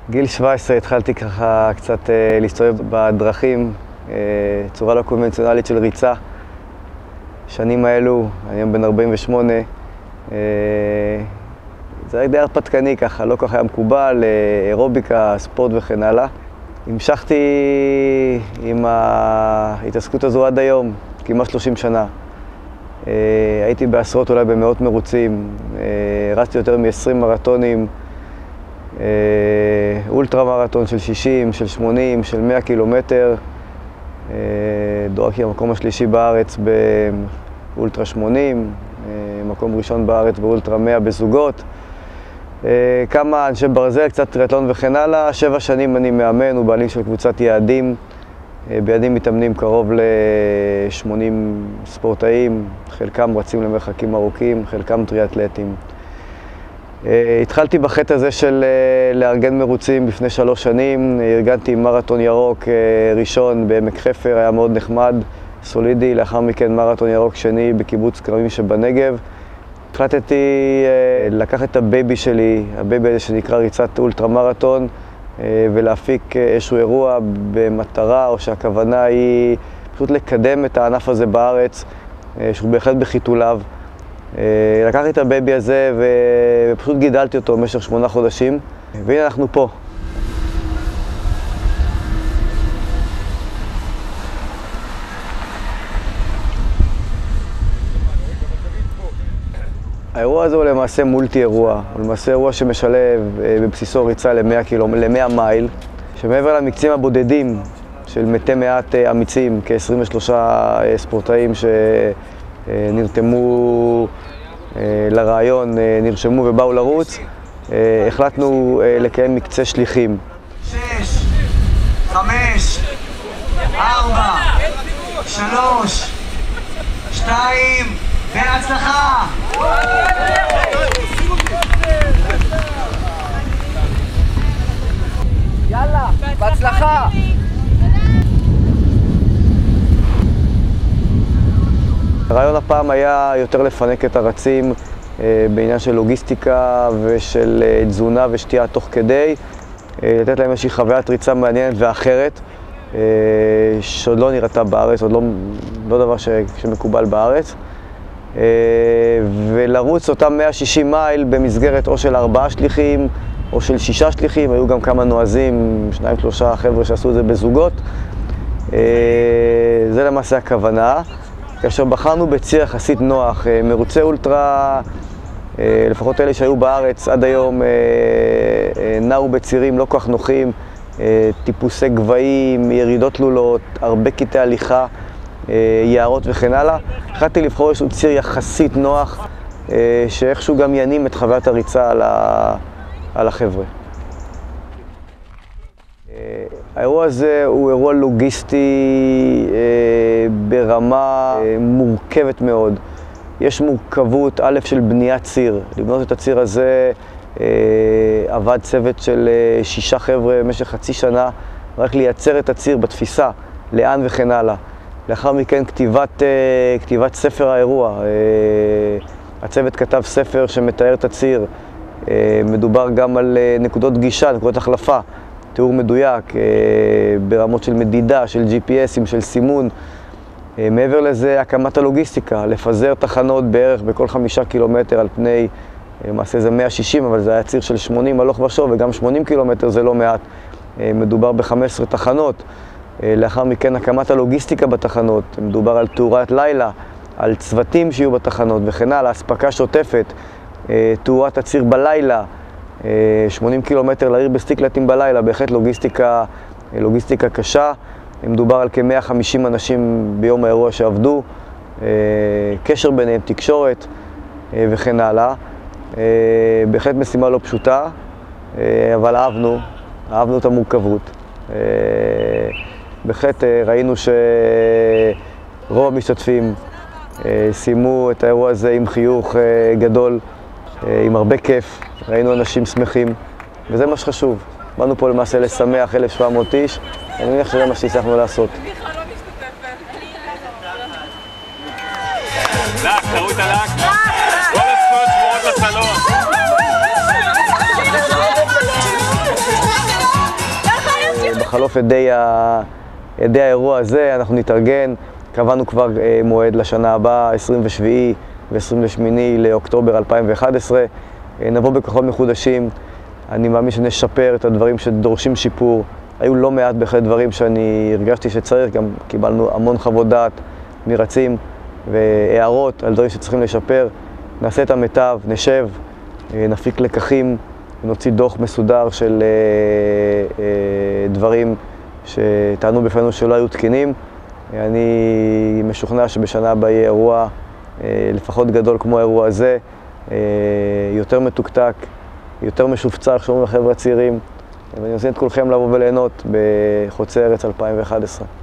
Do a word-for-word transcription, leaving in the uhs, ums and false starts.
גיל שבע עשרה התחלתי ככה קצת אה, להסתובב בדרכים, אה, צורה לא קונבנציונלית של ריצה. שנים האלו, היום בן ארבעים ושמונה, אה, זה היה די הרפתקני ככה, לא ככה היה מקובל, אה, אירוביקה, ספורט וכן הלאה. המשכתי עם ההתעסקות הזו עד היום, כמעט שלושים שנה. אה, הייתי בעשרות, אולי במאות מרוצים, אה, רצתי יותר מ-עשרים מרתונים, אה, אולטרה מרתון של שישים, של שמונים, של מאה קילומטר. אה, דורגתי המקום השלישי בארץ באולטרה שמונים, אה, מקום ראשון בארץ באולטרה מאה בזוגות. אה, כמה אנשי ברזל, קצת טריאטלון וכן הלאה. שבע שנים אני מאמן ובעלים של קבוצת יעדים. אה, ביעדים מתאמנים קרוב ל-שמונים ספורטאים, חלקם רצים למרחקים ארוכים, חלקם טריאטלטים. Uh, התחלתי בחטא הזה של uh, לארגן מרוצים לפני שלוש שנים. ארגנתי מרתון ירוק uh, ראשון בעמק חפר, היה מאוד נחמד, סולידי. לאחר מכן מרתון ירוק שני בקיבוץ כרמים שבנגב. החלטתי uh, לקחת את הבייבי שלי, הבייבי הזה שנקרא ריצת אולטרה מרתון, uh, ולהפיק uh, איזשהו אירוע במטרה, או שהכוונה היא פשוט לקדם את הענף הזה בארץ, uh, שהוא בהחלט בחיתוליו. לקחתי את הבייבי הזה ופשוט גידלתי אותו במשך שמונה חודשים, והנה אנחנו פה. האירוע הזה הוא למעשה מולטי אירוע, הוא למעשה אירוע שמשלב בבסיסו ריצה ל-מאה מייל, שמעבר למקצים הבודדים של מתי מעט אמיצים, כ-עשרים ושלושה ספורטאים ש... נרתמו לרעיון, נרשמו ובאו לרוץ, החלטנו לקיים מקצה שליחים. שש, חמש, ארבע, שלוש, שתיים, בהצלחה! יאללה, בהצלחה! הרעיון הפעם היה יותר לפנק את הרצים אה, בעניין של לוגיסטיקה ושל אה, תזונה ושתייה תוך כדי, אה, לתת להם איזושהי חוויית ריצה מעניינת ואחרת, אה, שעוד לא נראתה בארץ, עוד לא, לא דבר ש, שמקובל בארץ, אה, ולרוץ אותם מאה ושישים מייל במסגרת או של ארבעה שליחים או של שישה שליחים. היו גם כמה נועזים, שניים שלושה חבר'ה שעשו את זה בזוגות. אה, זה למעשה הכוונה. כאשר בחרנו בציר יחסית נוח, מרוצי אולטרה, לפחות אלה שהיו בארץ עד היום, נעו בצירים לא כל כך נוחים, טיפוסי גבהים, ירידות תלולות, הרבה קטעי הליכה, יערות וכן הלאה. החלטתי לבחור איזשהו ציר יחסית נוח, שאיכשהו גם ינים את חוויית הריצה על החבר'ה. האירוע הזה הוא אירוע לוגיסטי אה, ברמה אה, מורכבת מאוד. יש מורכבות א' של בניית ציר. לבנות את הציר הזה אה, עבד צוות של אה, שישה חבר'ה במשך חצי שנה, רק לייצר את הציר בתפיסה, לאן וכן הלאה. לאחר מכן כתיבת, אה, כתיבת ספר האירוע. אה, הצוות כתב ספר שמתאר את הציר. אה, מדובר גם על אה, נקודות גישה, נקודות החלפה. תיאור מדויק, ברמות של מדידה, של ג'י פי אסים, של סימון. מעבר לזה, הקמת הלוגיסטיקה, לפזר תחנות בערך בכל חמישה קילומטר על פני, למעשה זה מאה ושישים, אבל זה היה ציר של שמונים הלוך ושוב, וגם שמונים קילומטר זה לא מעט. מדובר ב-חמש עשרה תחנות. לאחר מכן, הקמת הלוגיסטיקה בתחנות. מדובר על תאורת לילה, על צוותים שיהיו בתחנות וכן הלאה, אספקה שוטפת, תאורת הציר בלילה. שמונים קילומטר לעיר בסטיקלטים בלילה, בהחלט לוגיסטיקה, לוגיסטיקה קשה. מדובר על כ-מאה וחמישים אנשים ביום האירוע שעבדו, קשר ביניהם, תקשורת וכן הלאה. בהחלט משימה לא פשוטה, אבל אהבנו, אהבנו את המורכבות. בהחלט ראינו שרוב המשתתפים סיימו את האירוע הזה עם חיוך גדול, עם הרבה כיף. ראינו אנשים שמחים, וזה מה שחשוב. באנו פה למעשה לשמח אלף שבע מאות איש, אני מניח שזה מה שהצלחנו לעשות. לק, תראו את הלק. כל הזכויות שמורות לסלון. בחלוף עדי, ה... עדי האירוע הזה אנחנו נתארגן, קבענו כבר מועד לשנה הבאה, עשרים ושבעה ו-עשרים ושמונה לאוקטובר אלפיים ואחת עשרה. נבוא בכוחות מחודשים, אני מאמין שנשפר את הדברים שדורשים שיפור. היו לא מעט בהחלט דברים שאני הרגשתי שצריך, גם קיבלנו המון חוות דעת מרצים והערות על דברים שצריכים לשפר. נעשה את המיטב, נשב, נפיק לקחים, נוציא דוח מסודר של דברים שטענו בפנינו שלא היו תקינים. אני משוכנע שבשנה הבאה יהיה אירוע לפחות גדול כמו האירוע הזה, יותר מתוקתק, יותר משופצר, שאומרים לחבר'ה צעירים. ואני מזמין את כולכם לבוא וליהנות בחוצי ארץ אלפיים ואחת עשרה.